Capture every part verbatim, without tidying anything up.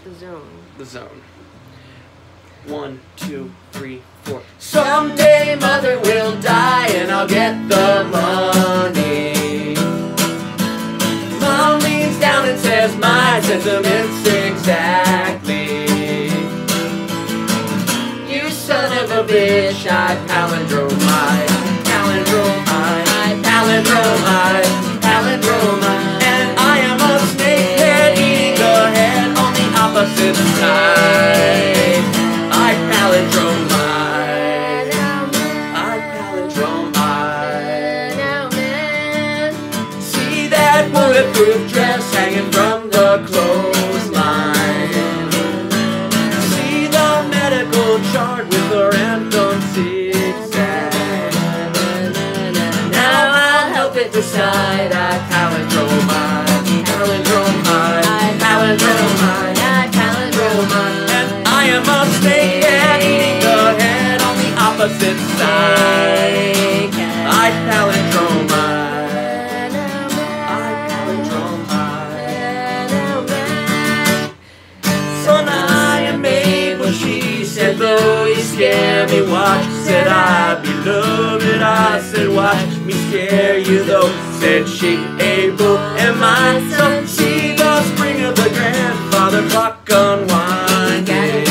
The zone. The zone. One, two, three, four. Someday mother will die and I'll get the money. Mom leans down and says my sentiments exactly. You son of a bitch, I palindrome, I palindrome, I palindrome, I palindrome, I. And I am a snakehead eating the head on the opposite side. I palindrome, I, I palindrome, I. See that bulletproof dress hanging from the clothesline. See the medical chart with the random zigzag. Now I'll help it decide. I palindrome, I, palindrome, I, palindrome, I, I palindrome, I. And I am a snakehead eating the head on the opposite side. I palindrome, I, I palindrome, I. Son, I am Mabel, she said, though you scare me, watch. Said I be loved, I said, watch me scare you, though. Said she, Abel, am I? So see the spring of the grandfather clock unwinding.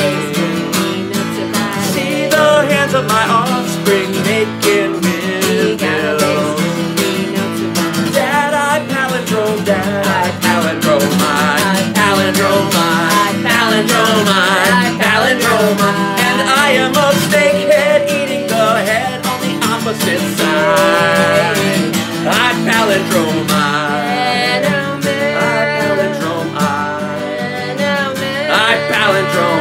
See the hands of my offspring making windmills. Dad, I palindrome, Dad, I palindrome, I palindrome, I palindrome, I palindrome, I. And I am a snakehead eating the head on the opposite side. I palindrome, I, I palindrome, I, I palindrome.